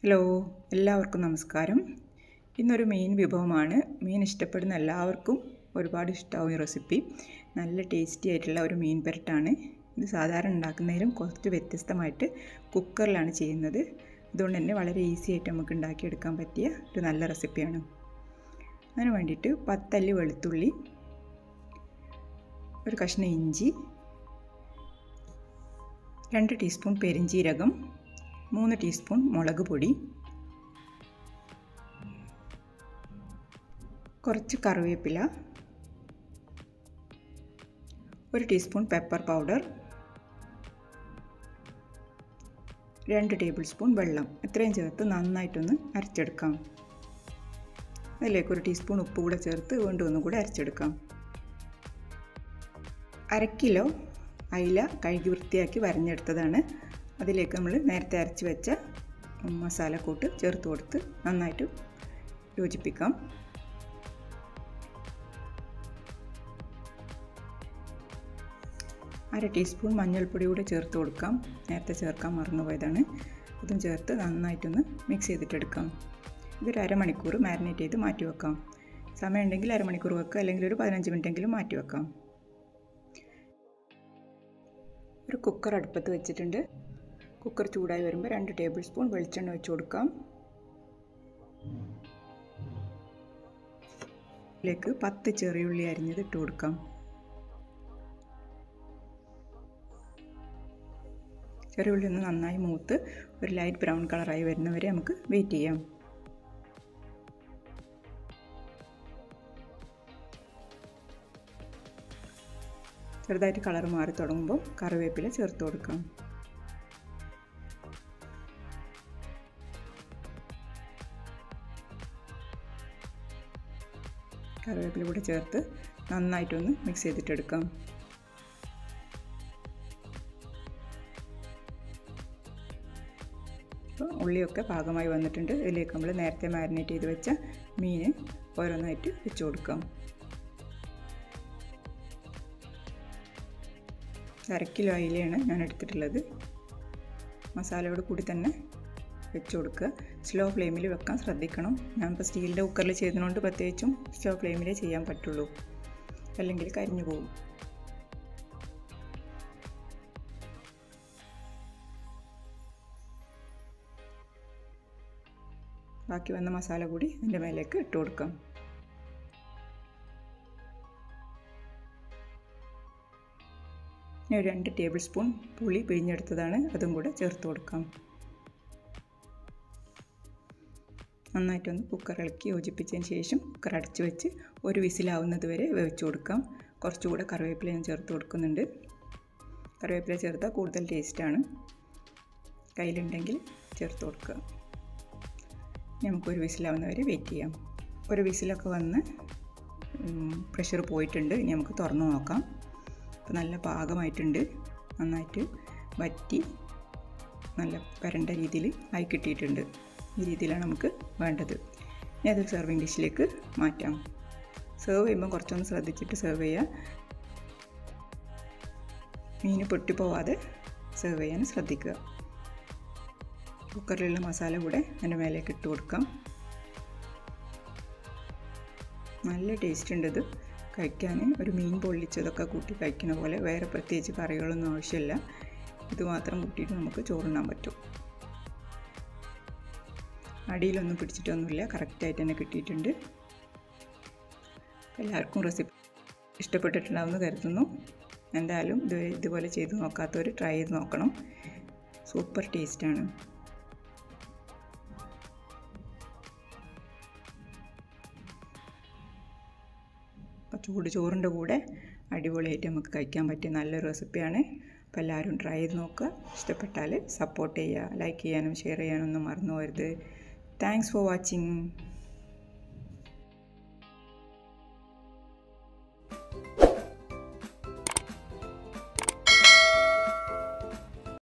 Hello, എല്ലാവർക്കും നമസ്കാരം. ഇന്നൊരു മീൻ വിഭവമാണ്. മീൻ ഇഷ്ടപ്പെടുന്ന എല്ലാവർക്കും ഒരുപാട് ഇഷ്ടമാവും ഈ റെസിപ്പി. നല്ല ടേസ്റ്റി ആയിട്ടുള്ള ഒരു മീൻ പെരട്ടാണ്. ഇത് സാധാരണ ഉണ്ടാക്കുന്നതിലും കുറച്ച് വ്യത്യസ്തമായിട്ട് കുക്കറിലാണ് ചെയ്യുന്നത്. അതുകൊണ്ട് തന്നെ വളരെ ഈസി ആയിട്ട് നമുക്ക് ഉണ്ടാക്കിയെടുക്കാൻ പറ്റിയ ഒരു നല്ല റെസിപ്പിയാണ്. അതിന് വേണ്ടിയിട്ട് 10 അല്ലി വെളുത്തുള്ളി, ഒരു കഷ്ണം ഇഞ്ചി, 2 ടീസ്പൂൺ പെരിഞ്ജീരകം, 3 ടീസ്പൂൺ മുളക് പൊടി, കുറച്ച് കറിവേപ്പില, 1 teaspoon pepper powder, 2 tablespoon വെള്ളം. ഇത്രയും ചേർത്ത് നന്നായിട്ടൊന്ന് അരച്ചെടുക്കാം. അതിലേക്ക് 1 ടീസ്പൂൺ ഉപ്പ് കൂടെ ചേർത്ത് വീണ്ടും ഒന്നും കൂടെ അരച്ചെടുക്കാം. 1/2 കിലോ അയില കഴുകി വൃത്തിയാക്കി വരഞ്ഞെടുത്തതാണ്. അതിലേക്ക് നമ്മൾ നേരത്തെ അരച്ച് വെച്ച മസാലക്കൂട്ട് ചേർത്ത് കൊടുത്ത് നന്നായിട്ട് യോജിപ്പിക്കാം. അര ടീസ്പൂൺ മഞ്ഞൾപ്പൊടി കൂടെ ചേർത്ത് കൊടുക്കാം. നേരത്തെ ചേർക്കാൻ മറന്നുപോയതാണ്. അതും ചേർത്ത് നന്നായിട്ടൊന്ന് മിക്സ് ചെയ്തിട്ടെടുക്കാം. ഇതൊരു അരമണിക്കൂർ മാരിനേറ്റ് ചെയ്ത് മാറ്റി വെക്കാം. സമയമുണ്ടെങ്കിൽ അരമണിക്കൂർ വെക്കുക, അല്ലെങ്കിൽ ഒരു 15 മിനിറ്റെങ്കിലും മാറ്റി വെക്കാം. ഒരു കുക്കർ അടുപ്പത്ത് വെച്ചിട്ടുണ്ട്. കുക്കർ ചൂടായി വരുമ്പോൾ 2 ടേബിൾ സ്പൂൺ വെളിച്ചെണ്ണ ഒഴിച്ച് കൊടുക്കാം. ഇതിലേക്ക് 10 ചെറിയുള്ളി അരിഞ്ഞത് ഇട്ട് കൊടുക്കാം. ചെറിയുള്ളി ഒന്ന് നന്നായി മൂത്ത് ഒരു ലൈറ്റ് ബ്രൗൺ കളറായി വരുന്നവരെ നമുക്ക് വെയിറ്റ് ചെയ്യാം. ചെറുതായിട്ട് കളർ മാറി തുടങ്ങുമ്പോൾ കറിവേപ്പില ചേർത്ത് കൊടുക്കാം. കറിവേപ്പില കൂടെ ചേർത്ത് നന്നായിട്ടൊന്ന് മിക്സ് ചെയ്തിട്ടെടുക്കാം. അപ്പോൾ ഉള്ളിയൊക്കെ പാകമായി വന്നിട്ടുണ്ട്. ഇതിലേക്ക് നമ്മൾ നേരത്തെ മാരിനേറ്റ് ചെയ്ത് വെച്ച മീൻ ഓരോന്നായിട്ട് വെച്ച് കൊടുക്കാം. 1/2 കിലോ അയിലയാണ് ഞാൻ എടുത്തിട്ടുള്ളത്. മസാലയോട് കൂടി തന്നെ വെച്ച് കൊടുക്കുക. സ്ലോ ഫ്ലെയിമിൽ വെക്കാൻ ശ്രദ്ധിക്കണം. ഞാനിപ്പോൾ സ്റ്റീലിൻ്റെ കുക്കറിൽ ചെയ്തതുകൊണ്ട് പ്രത്യേകിച്ചും സ്ലോ ഫ്ലെയിമിലേ ചെയ്യാൻ പറ്റുള്ളൂ, അല്ലെങ്കിൽ കരിഞ്ഞു പോകും. ബാക്കി വന്ന മസാല കൂടി അതിൻ്റെ മേലേക്ക് ഇട്ട് കൊടുക്കാം. ഇനി 2 ടേബിൾ സ്പൂൺ പുളി പിഴിഞ്ഞെടുത്തതാണ്, അതും കൂടെ ചേർത്ത് കൊടുക്കാം. നന്നായിട്ടൊന്ന് കുക്കർ ഇളക്കി യോജിപ്പിച്ചതിന് ശേഷം കുക്കർ അടച്ച് വെച്ച് ഒരു വിസിലാവുന്നത് വരെ വേവിച്ച് കൊടുക്കാം. കുറച്ചുകൂടെ കറിവേപ്പില ഞാൻ ചേർത്ത് കൊടുക്കുന്നുണ്ട്. കറിവേപ്പില ചേർത്താൽ കൂടുതൽ ടേസ്റ്റാണ്. കയ്യിലുണ്ടെങ്കിൽ ചേർത്ത് കൊടുക്കുക. നമുക്കൊരു വിസിലാവുന്ന വരെ വെയിറ്റ് ചെയ്യാം. ഒരു വിസിലൊക്കെ വന്ന് പ്രഷർ പോയിട്ടുണ്ട്. ഇനി നമുക്ക് തുറന്ന് നോക്കാം. അപ്പോൾ നല്ല പാകമായിട്ടുണ്ട്. നന്നായിട്ട് വറ്റി നല്ല വരണ്ട രീതിയിൽ ആയി കിട്ടിയിട്ടുണ്ട്. ഈ രീതിയിലാണ് നമുക്ക് വേണ്ടത്. ഇനി അതൊരു സെർവിങ് ഡിഷിലേക്ക് മാറ്റാം. സെർവ് ചെയ്യുമ്പോൾ കുറച്ചൊന്ന് ശ്രദ്ധിച്ചിട്ട് സെർവ് ചെയ്യുക. മീൻ പൊട്ടിപ്പോവാതെ സെർവ് ചെയ്യാൻ ശ്രദ്ധിക്കുക. കുക്കറിലുള്ള മസാല കൂടെ അതിൻ്റെ മേലേക്ക് ഇട്ട് കൊടുക്കാം. നല്ല ടേസ്റ്റ് ഉണ്ട് ഇത് കഴിക്കാൻ. ഒരു മീൻ പൊള്ളിച്ചതൊക്കെ കൂട്ടി കഴിക്കുന്ന പോലെ വേറെ പ്രത്യേകിച്ച് കറികളൊന്നും ആവശ്യമില്ല. ഇത് മാത്രം കൂട്ടിയിട്ട് നമുക്ക് ചോറുണ്ണാൻ പറ്റും. അടിയിലൊന്നും പിടിച്ചിട്ടൊന്നുമില്ല, കറക്റ്റായിട്ട് തന്നെ കിട്ടിയിട്ടുണ്ട്. എല്ലാവർക്കും റെസിപ്പി ഇഷ്ടപ്പെട്ടിട്ടുണ്ടാവുമെന്ന് കരുതുന്നു. എന്തായാലും ഇതുപോലെ ചെയ്ത് നോക്കാത്തവർ ട്രൈ ചെയ്ത് നോക്കണം. സൂപ്പർ ടേസ്റ്റാണ്. അപ്പോൾ ചൂട് ചോറിൻ്റെ കൂടെ അടിപൊളിയായിട്ട് നമുക്ക് കഴിക്കാൻ പറ്റിയ നല്ലൊരു റെസിപ്പിയാണ്. അപ്പോൾ എല്ലാവരും ട്രൈ ചെയ്ത് നോക്കുക. ഇഷ്ടപ്പെട്ടാൽ സപ്പോർട്ട് ചെയ്യുക. ലൈക്ക് ചെയ്യാനും ഷെയർ ചെയ്യാനും ഒന്നും മറന്നു പോകരുത്. Thanks for watching.